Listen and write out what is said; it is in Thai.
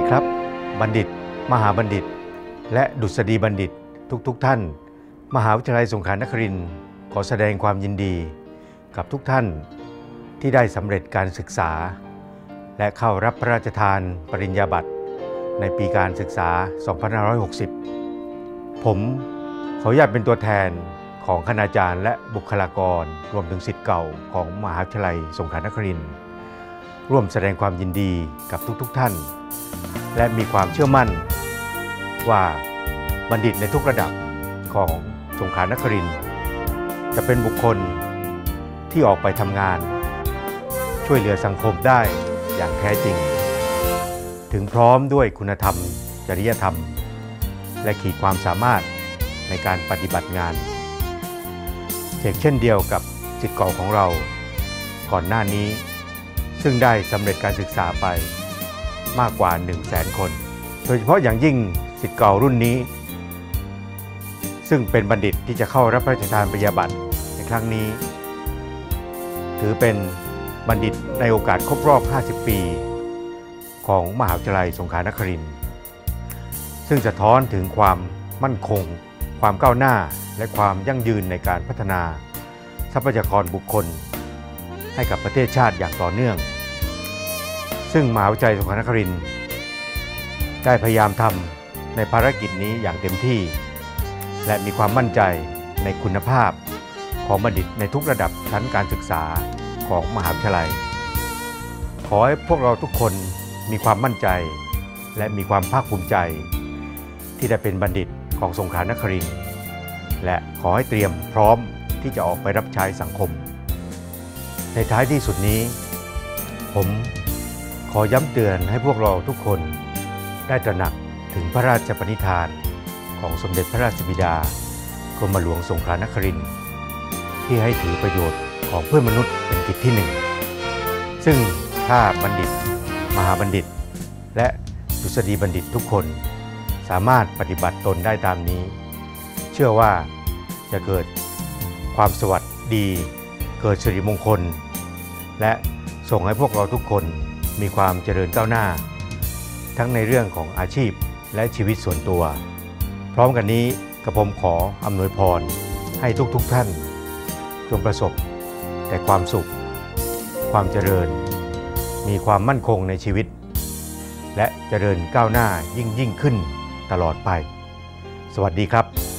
ครับบัณฑิตมหาบัณฑิตและดุษฎีบัณฑิตทุกท่านมหาวิทยาลัยสงขลานครินทร์ขอแสดงความยินดีกับทุกท่านที่ได้สำเร็จการศึกษาและเข้ารับพระราชทานปริญญาบัตรในปีการศึกษา 2560 ผมขออนุญาตเป็นตัวแทนของคณาจารย์และบุคลากรรวมถึงศิษย์เก่าของมหาวิทยาลัยสงขลานครินทร์ร่วมแสดงความยินดีกับทุกท่านและมีความเชื่อมั่นว่าบัณฑิตในทุกระดับของสงขลานครินทร์จะเป็นบุคคลที่ออกไปทำงานช่วยเหลือสังคมได้อย่างแท้จริงถึงพร้อมด้วยคุณธรรมจริยธรรมและขีดความสามารถในการปฏิบัติงานเช่นเดียวกับศิษย์เก่าของเราก่อนหน้านี้ซึ่งได้สำเร็จการศึกษาไปมากกว่า 100,000 คนโดยเฉพาะอย่างยิ่งศิษย์เก่ารุ่นนี้ซึ่งเป็นบัณฑิตที่จะเข้ารับพระราชทานปริญญาบัตรในครั้งนี้ถือเป็นบัณฑิตในโอกาสครบรอบ 50 ปีของมหาวิทยาลัยสงขลานครินทร์ซึ่งสะท้อนถึงความมั่นคงความก้าวหน้าและความยั่งยืนในการพัฒนาทรัพยากรบุคคลให้กับประเทศชาติอย่างต่อเนื่องซึ่งมหาวิทยาลัยสงขลานครินทร์ได้พยายามทำในภารกิจนี้อย่างเต็มที่และมีความมั่นใจในคุณภาพของบัณฑิตในทุกระดับชั้นการศึกษาของมหาวิทยาลัยขอให้พวกเราทุกคนมีความมั่นใจและมีความภาคภูมิใจที่ได้เป็นบัณฑิตของสงขลานครินทร์และขอให้เตรียมพร้อมที่จะออกไปรับใช้สังคมในท้ายที่สุดนี้ผมขอย้ำเตือนให้พวกเราทุกคนได้ตระหนักถึงพระราชปณิธานของสมเด็จพระราชบิดากรมหลวงสงขลานครินทร์ที่ให้ถือประโยชน์ของเพื่อนมนุษย์เป็นกิจที่หนึ่งซึ่งถ้าบัณฑิตมหาบัณฑิตและดุษฎีบัณฑิตทุกคนสามารถปฏิบัติตนได้ตามนี้เชื่อว่าจะเกิดความสวัสดีเกิดสิริมงคลและส่งให้พวกเราทุกคนมีความเจริญก้าวหน้าทั้งในเรื่องของอาชีพและชีวิตส่วนตัวพร้อมกันนี้กระผมขออำนวยพรให้ทุกท่านจงประสบแต่ความสุขความเจริญมีความมั่นคงในชีวิตและเจริญก้าวหน้ายิ่งขึ้นตลอดไปสวัสดีครับ